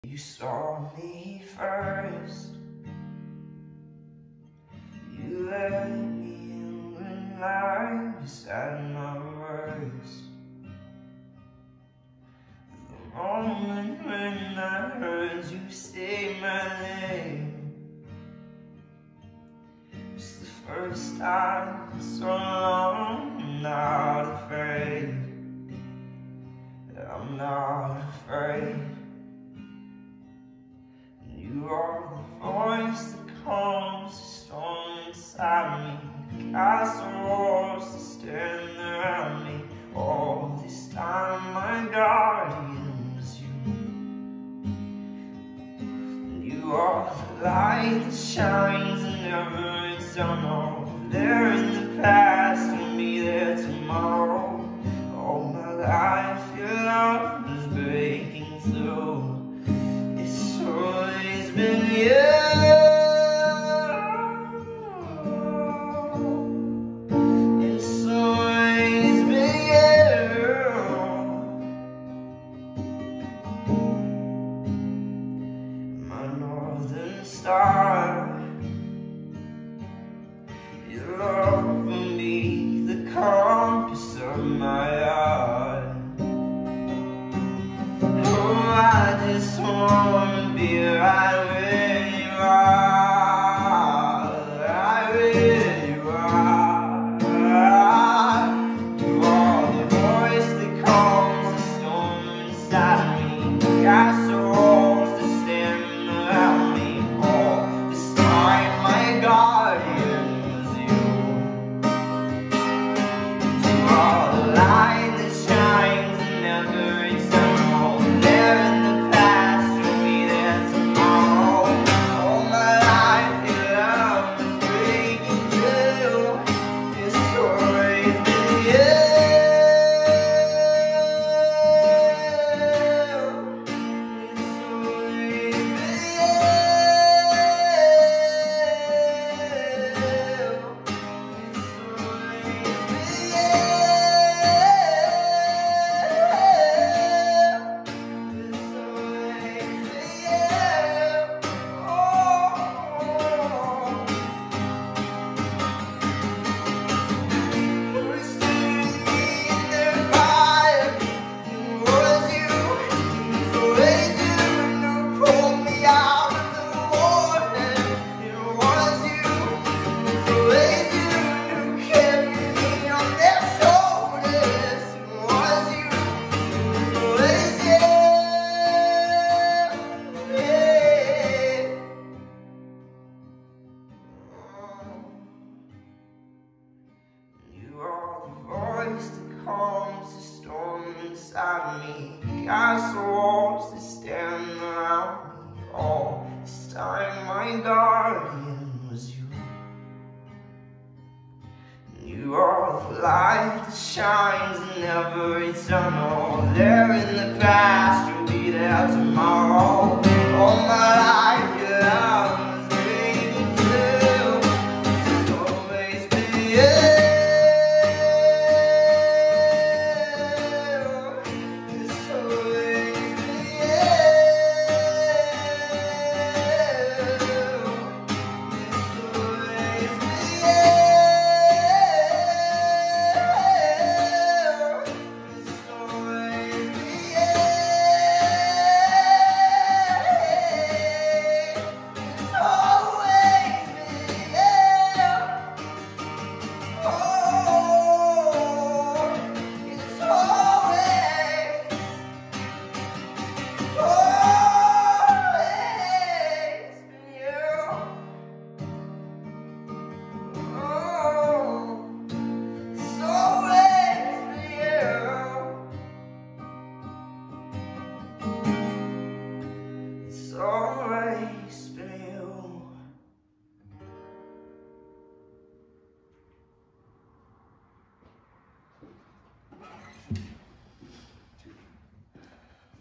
You saw me first. You let me in when I was at my worst. The moment when I heard you say my name was the first time in so long. I'm not afraid. I'm not afraid. You are the voice that calms the storm inside me. Castle walls that stand around me. All this time my guardian was you. And you are the light that shines and never ends tunnel. There in the past and be there tomorrow. All my life your love was breaking through. It's always been you. It's always been you. My northern star. Your love for me, the compass of my heart. Oh, I just wanna be right where you are, right where you are. You are the voice that calms the storm inside me. Castle walls that stand around me. All this time my guardian was you. You are the light that shines and never ends. There in the past, you'll be there tomorrow. All my life, your love is breaking through. It's always been you. It's always been that calms the storm inside me. Castle walls that stand around me. All this time my guardian was you. You are the light that shines and never eternal. There in the past.